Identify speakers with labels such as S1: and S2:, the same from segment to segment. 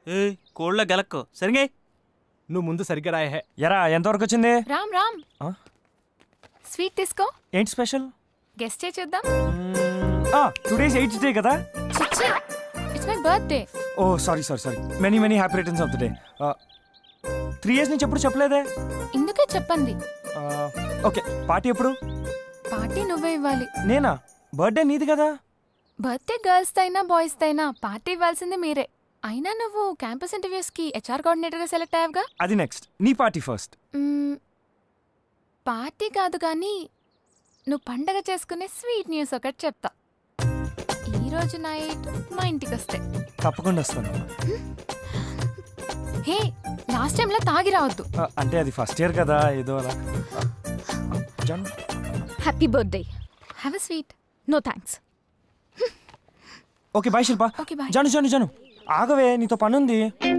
S1: కోళ్ళ గెలక్కు సరిగే
S2: నువ్వు ముందు సరిగ్గా రాయే.
S3: ఎరా ఎంతవరకు వచ్చింది?
S4: రామ్ రామ్ స్వీట్ తీసుకో.
S3: ఏంటి స్పెషల్?
S4: గెస్ట్ చే చూద్దాం.
S3: టుడేస్ 8th డే కదా?
S4: It's my birthday.
S3: Oh sorry many happy returns of the day. 3 years నుంచి ఎప్పుడు చెప్పలేదే?
S4: ఇందుకే చెప్పండి.
S3: ఓకే పార్టీ ఎప్పుడు?
S4: పార్టీ నువ్వే ఇవ్వాలి.
S3: నేనా? బర్త్డే నీది కదా.
S4: బర్త్డే గర్ల్స్ అయినా బాయ్స్ అయినా పార్టీ ఇవ్వాల్సింది మీరే. అయినా నువ్వు క్యాంపస్ ఇంటర్వ్యూస్ కి హెచ్ఆర్ కోఆర్డినేటర్ గా సెలెక్ట్ అయ్యావుగా.
S3: అది నెక్స్ట్. నీ పార్టీ ఫస్ట్.
S4: పార్టీ కాదు కానీ నువ్వు పండగ చేసుకునే స్వీట్ న్యూస్ ఒకటి చెప్తా. ఈ రోజు నైట్ మా ఇంటికి వస్తే
S3: తప్పకుండా వస్తాను.
S4: హే లాస్ట్ టైంలా తాగి రావద్దు.
S3: అంటే అది ఫస్ట్ ఇయర్ కదా ఏదో అలా.
S4: Happy birthday. Have a sweet. No thanks.
S3: Okay bye Shilpa.
S4: Okay bye.
S3: Jaanu ఆగవే, నీతో పనుంది.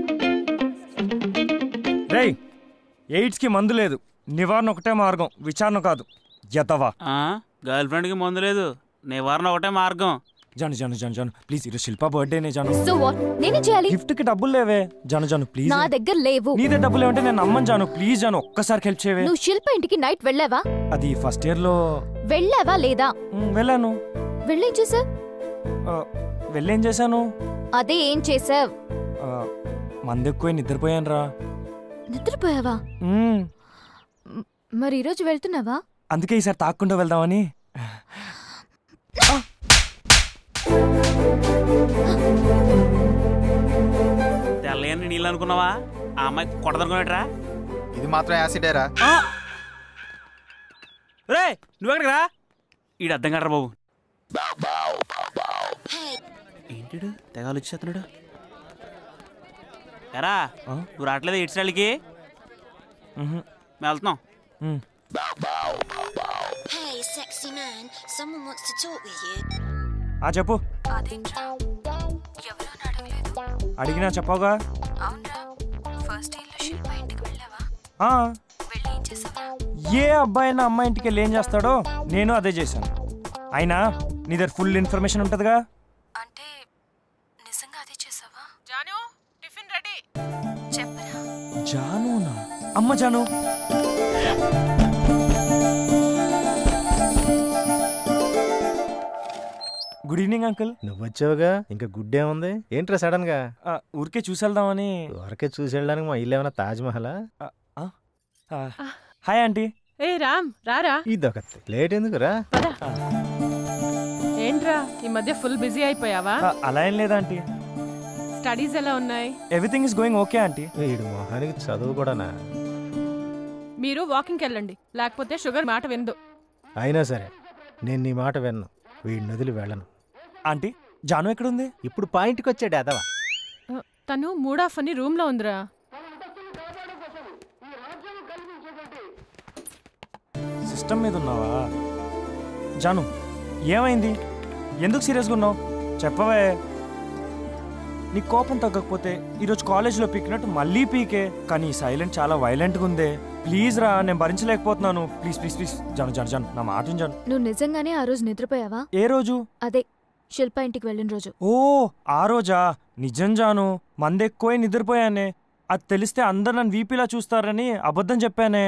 S3: రేయ్, ఎయిడ్స్కి మందు లేదు, నివారణ ఒకటే మార్గం, విచారణ కాదు. ఎతవా
S1: గర్ల్ ఫ్రెండ్ కి మందు లేదు, నివారణ ఒకటే మార్గం.
S3: జాను ప్లీజ్, ఈరోజు శిల్ప బర్త్డేనే జాను.
S4: So what? నేనే చేయాలి?
S3: గిఫ్ట్ కి డబ్బులు లేవే జాను ప్లీజ్.
S4: నా దగ్గర లేవు.
S3: నీ దగ్గర డబ్బులు లేవంటే నేను నమ్మను జాను. ప్లీజ్ జాను, ఒక్కసారి హెల్ప్ చేయవే.
S4: నువ్వు శిల్ప ఇంటికి నైట్ వెళ్ళావా?
S3: అది ఫస్ట్ ఇయర్ లో.
S4: వెళ్ళావా లేదా?
S3: వెళ్ళాను.
S4: వెళ్ళేం చేసావ్?
S3: వెళ్ళేం చేశాను?
S4: అదే ఏం చేసావ్?
S3: మందు ఎక్కువ నిద్రపోయాను రా.
S4: నిద్రపోయావా? మరి ఈరోజు వెళ్తున్నావా?
S3: అందుకే ఈసారి తాక్కుండా వెళ్దామని.
S1: తెల్లయని నీళ్ళు అనుకున్నావా? ఆ అమ్మాయి కొడదనుకునేట్రా.
S5: ఇది మాత్రం యాసిడేరా?
S1: రే నువ్వెక్కడికి రా. ఈడు అర్థం కడరా బాబు. ఏంటి తెగాలు వచ్చేస్తున్నాడు. ఎరా నువ్వు రావట్లేదు ఇటు సైడ్కి? మేము వెళ్తున్నాం.
S3: చెప్పు. అడిగినా చెప్పవుగా. ఏ అబ్బాయి నా అమ్మాయి ఇంటికి వెళ్ళి ఏం చేస్తాడో నేను అదే చేశాను. అయినా నీ దగ్గర ఫుల్ ఇన్ఫర్మేషన్ ఉంటుందిగా.
S4: అంటే నిజంగా అదే చేసావా? Jaanu tiffin ready. చెప్పరా.
S3: జానునా? అమ్మ జాను. Good evening uncle.
S2: నువ్వు వచ్చావుగా, ఇంకా గుడ్ ఏముంది? ఏంట్రా సడన్ గా?
S3: ఊరికే చూసేద్దామని.
S2: ఊరికే చూసి వెళ్ళడానికి మా ఇల్లు ఏమైనా తాజ్ మహలా?
S3: Hi aunty.
S6: ఏ రామ్ రారా.
S2: ఇదొకటి లేట్ ఎందుకు రా.
S6: ఏంట్రా ఈ మధ్య ఫుల్ బిజీ అయిపోయావా?
S3: అలా ఏం లేదా ఆంటీ.
S6: స్టడీస్ ఎలా ఉన్నాయి?
S3: Everything is going okay aunty.
S2: వీడి మొహానికి చదువు కూడానా?
S6: మీరు వాకింగ్కి వెళ్ళండి, లేకపోతే షుగర్ మాట వినదు.
S2: అయినా సరే నేను నీ మాట విన్ను, వీడిని వదిలి వెళ్ళను.
S3: ఆంటీ జాను ఎక్కడుంది?
S2: ఇప్పుడు పాయింట్కి వచ్చాడు అదవా.
S6: తను మూడ్ ఆఫ్ అని రూమ్ లో ఉందిరా.
S3: సిస్టమ్ మీద ఉన్నావా? జాను ఏమైంది? ఎందుకు సీరియస్గా ఉన్నావు? చెప్పవే. నీ కోపం తగ్గకపోతే ఈరోజు కాలేజ్లో పీకినట్టు మళ్ళీ పీకే. కానీ ఈ సైలెంట్ చాలా వైలెంట్గా ఉందే. ప్లీజ్ రా, నేను భరించలేకపోతున్నాను. ప్లీజ్ ప్లీజ్ ప్లీజ్ జాను నా మాట జాను.
S4: నువ్వు నిజంగానే ఆ రోజు నిద్రపోయావా?
S3: ఏ రోజు?
S4: అదే శిల్ప ఇంటికి వెళ్ళిన రోజు.
S3: ఓ ఆ రోజా? నిజం జాను, మందెక్కువై నిద్రపోయానే. అది తెలిస్తే అందరు నన్ను వీపీలా చూస్తారని అబద్ధం చెప్పానే.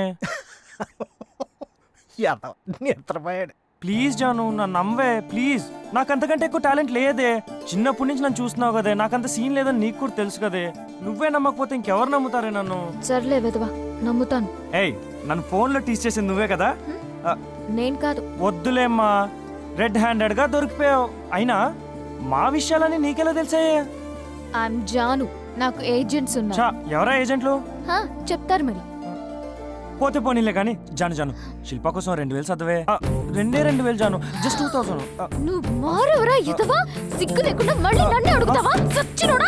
S2: నిద్రపోయాడు.
S3: ప్లీజ్ జాను నా నమ్మవే ప్లీజ్. నాకంతకంటే ఎక్కువ టాలెంట్ లేదే. చిన్నప్పటి నుంచి నన్ను చూస్తున్నావు కదే, నాకంత సీన్ లేదని నీకు కూడా తెలుసు కదే. నువ్వే నమ్మకపోతే ఇంకెవరు నమ్ముతారే నన్ను?
S4: సర్లే వెదవా, నమ్ముతాను.
S3: ఏయ్ నన్ను ఫోన్లో టీచ్ చేసింది నువ్వే కదా.
S4: నేను కాదు.
S3: వద్దులేమ్మా, రెడ్ హ్యాండెడ్ గా దొరికిపోయావు. అయినా మా విషయాలని నీకెలా తెలిసాయే?
S4: ఐఎమ్ జాను, నాకు ఏజెంట్స్ ఉన్నారు.
S3: ఎవరా ఏజెంట్లు?
S4: చెప్తారు మరి.
S3: పోతే పోనీలే కానీ జాను శిల్ప కోసం 2000 చదివే. 2000 జాను, జస్ట్ 2000.
S4: నువ్వు మారవరా ఎదవా? సిగ్గు లేకుండా మళ్ళీ నన్ను అడుగుతావా? సచ్చినోడా.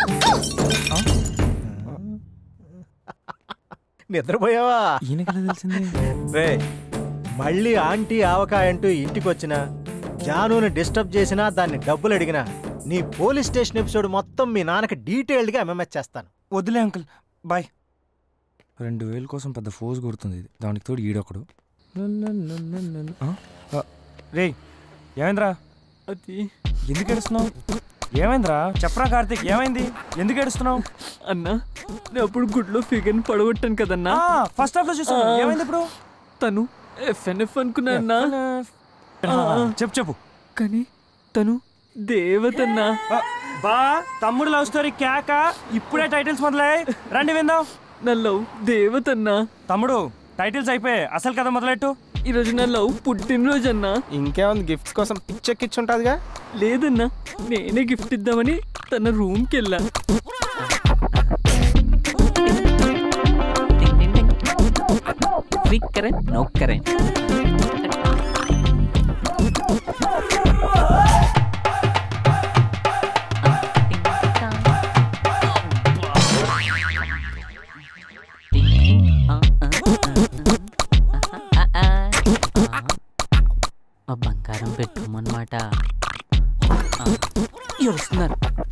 S2: నిద్రపోయావా?
S3: ఈయనకెలా తెలిసింది?
S2: రే మళ్ళీ ఆంటీ ఆవకాయ అంటూ ఇంటికి వచ్చినా, జానుని డిస్టర్బ్ చేసినా, దాన్ని డబ్బులు అడిగినా నీ పోలీస్ స్టేషన్ ఎపిసోడ్ మొత్తం మీ నాన్నకి డీటెయిల్డ్గా ఎంఎంఎస్ చేస్తాను.
S3: వదిలే అంకుల్, బాయ్. 2000 కోసం పెద్ద ఫోర్స్ కొడుతుంది ఇది. దానికి తోడు ఈడొకడు. రే ఏమైందిరా? అది ఎందుకు ఏడుస్తున్నావు? ఏమైందిరా చెప్పరా కార్తీక్, ఏమైంది? ఎందుకు ఏడుస్తున్నావు?
S7: అన్నా నేను అప్పుడు గుడ్లో ఫిగర్ని పడగొట్టాను కదన్నా.
S3: ఫస్ట్ హాఫ్ లో చూసాను. ఏమైంది ఇప్పుడు?
S7: తను FNF అనుకున్నా అన్నా.
S3: చెప్పు.
S7: కానీ తను దేవతన్నా.
S3: బా తమ్ముడు లవ్ స్టోరీ క్యాక ఇప్పుడే టైటిల్స్ మొదలయ్యాయి, రండి విందాం.
S7: నా లవ్ దేవతన్నా.
S3: తమ్ముడు టైటిల్స్ అయిపోయి అసలు కథ మొదలెట్టు.
S7: ఈరోజు నా లవ్ పుట్టినరోజు అన్నా.
S5: ఇంకేముంది గిఫ్ట్స్ కోసం పిచ్చెక్కిచ్చుంటుందిగా.
S7: లేదన్నా, నేనే గిఫ్ట్ ఇద్దామని తన రూమ్కి వెళ్ళా.
S8: బంగారం పెట్టుకోమన్నమాట. వస్తున్నారు.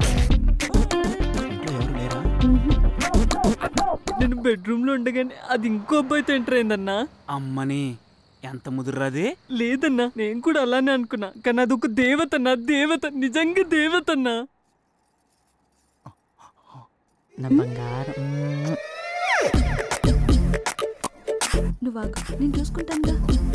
S7: నేను బెడ్రూమ్ లో ఉండగానే అది ఇంకో అబ్బాయితో ఎంటర్ అయిందన్నా.
S1: అమ్మని ఎంత ముదురురాది.
S7: లేదన్నా, నేను కూడా అలానే అనుకున్నా. కానీ అదొక దేవతన్నా, దేవత, నిజంగా దేవతన్నా.
S8: నా బంగారం.
S9: నువ్వు నేను చూసుకుంటానుగా.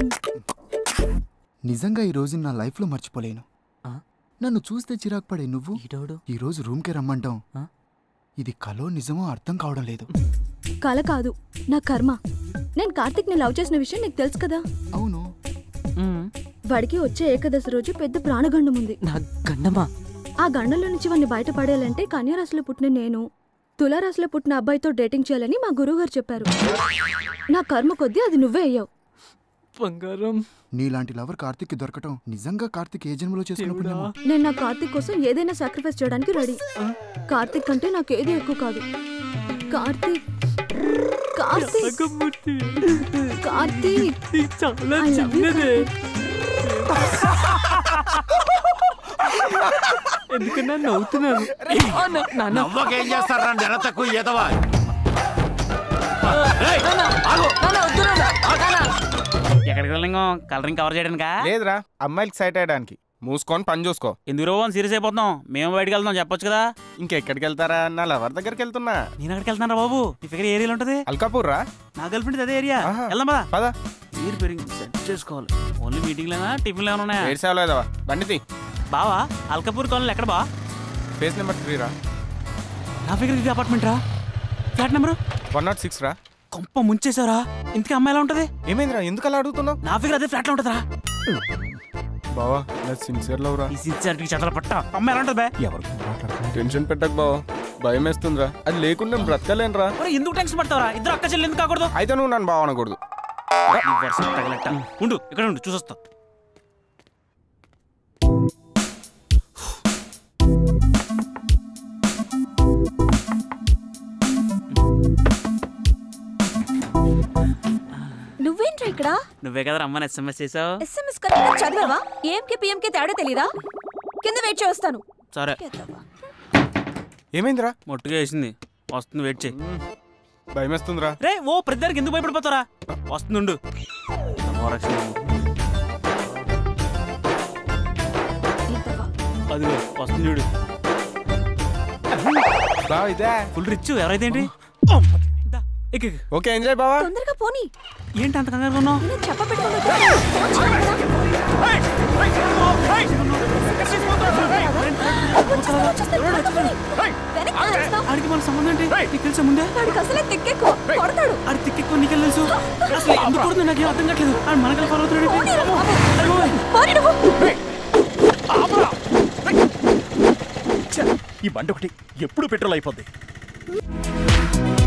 S10: నిజంగా ఈ రోజు నా లైఫ్లో మర్చిపోలేను. నన్ను చూస్తే చిరాకు పడే నువ్వు ఈ రోజు రూమ్కే రమ్మంటాం. ఇది కలో నిజమో అర్థం కావడం లేదు.
S9: కల కాదు, నా కర్మ. నేను కార్తిక్ని లవ్ చేసిన విషయం నీకు తెలుసు కదా.
S10: అవును.
S9: వాడికి వచ్చే ఏకాదశి రోజు పెద్ద ప్రాణగండం ఉంది. ఆ గండంలో నుంచి వాడిని బయటపడేయాలంటే కన్యారాశిలో పుట్టిన నేను తులారాశిలో పుట్టిన అబ్బాయితో డేటింగ్ చేయాలని మా గురువుగారు చెప్పారు. నా కర్మ కొద్దీ అది నువ్వే అయ్యావు.
S7: బంగారం,
S10: నీలాంటి లవర్ కార్తిక్ దొరకటం నిజంగా కార్తిక్ ఏ జన్మలో చేసుకున్నప్పుడేమో.
S9: నేను నా కార్తిక్ కోసం ఏదైనా సాక్రిఫైస్ చేయడానికి రెడీ. కార్తిక్ అంటే నాకేది ఎక్కువ కాదు. కార్తిక్ కార్తిక్ కార్తిక్
S7: చాలా చిన్నదే. ఎందుకన్నా నవ్వుతున్నాను?
S11: నవ్వకేం చేస్తారా నెరతకు ఎదవా?
S1: ఎక్కడికి వెళ్ళింగో కలరింగ్ కవర్ చేయడానికా?
S5: లేదురా, అమ్మాయిలకి సైట్ అయ్యడానికి. మూసుకొని పని చూసుకో.
S1: ఎందుకు రోజు సీరియస్ అయిపోతున్నాం? మేము బయటకు వెళ్తాం చెప్పొచ్చు కదా.
S5: ఇంకెక్కడికి వెళ్తారా? నా లవర్ దగ్గరికి వెళ్తున్నా.
S1: నేను అక్కడికి వెళ్తాను బాబు. నీ ఫిగర్ ఏరియాలో ఉంటది.
S5: అల్కాపూర్ రా.
S1: నా గర్ల్ ఫ్రెండ్ అదే ఏరియా. వెళ్దాం పదా
S5: పదా.
S1: మీరు పెరిగి సెట్ చేసుకోవాలి. ఓన్లీ మీటింగ్ లేనా టిఫిన్ ఏమైనా ఉన్నాయా?
S5: ఏడు సేవలు లేదవా బండిది.
S1: బావా అల్కాపూర్ కాలనీ ఎక్కడ బా?
S5: ఫేస్ నెంబర్ 3 రా.
S1: నా ఫిగర్ ఇది అపార్ట్మెంట్ రా. ఫ్లాట్ నెంబరు
S5: 106 రా.
S1: కొంప ముంచేసారా? ఇంతకీ అమ్మాయి ఎలా ఉంటది?
S5: ఏమైందిరా, ఎందుకు అలా అడుగుతున్నావు?
S1: నా ఫిగర్ అదే ఫ్లాట్ లో ఉంటదా?
S5: బావా నా సిన్సియర్ లవ్ రా.
S1: ఈ సిన్సియారిటీ చదల పట్ట అమ్మాయి ఎలా ఉంటది బే?
S5: టెన్షన్ పెట్టకు బావా, భయం వేస్తుందిరా. అది లేకుండా నేను బ్రతకలేనురా.
S1: ఎందుకు టెన్షన్ పడతావరా? ఇద్దరు అక్క చెల్లి ఎందుకు కాకూడదు?
S5: అయితే నువ్వు నన్ను బావ అనకూడదు.
S1: ఉండు ఇక్కడ ఉండు, చూసొస్తా.
S9: నువ్వేంట్రా ఇక్కడ?
S1: నువ్వే కదా రమ్మని SMS చేసావు.
S9: SMS కరెక్ట్గా చదివావా? ఏఎంకే పిఎంకే తేడా తెలీదా? కింద వెయిట్ చేస్తాను.
S1: సరే.
S5: ఏమైందిరా?
S1: మొట్టుగా వేసింది, వస్తుంది, వెయిట్ చేయి.
S5: భయం వేస్తుందిరా.
S1: రే ఓ ప్రతిదానికి ఎందుకు భయపడిపోతారా? వస్తుండు. అదిగో వస్తుంది చూడు.
S5: బావ ఇదే
S1: ఫుల్ రిచ్. ఎవరైతే ఏంటి?
S5: ఓకే ఎంజాయ్ బావా.
S9: తొందరగా పోనీ.
S1: ఏంటి అంత కంగారు ఉన్నావు? ఆడికి మన సంబంధం ఏంటి? నీకు తెలుసా ముందే?
S9: అసలే తిక్కెక్కువ కొడతాడు.
S1: ఆడి తిక్కెక్కువ నీకెళ్ళి తెలుసు. అసలు ఎందుకు కొడుతుంది నాకు అర్థం కావట్లేదు. ఆడు మనకల్ ఫాలో అవుతున్నాడు.
S11: ఈ బండి ఒకటి ఎప్పుడు పెట్రోల్ అయిపోద్ది.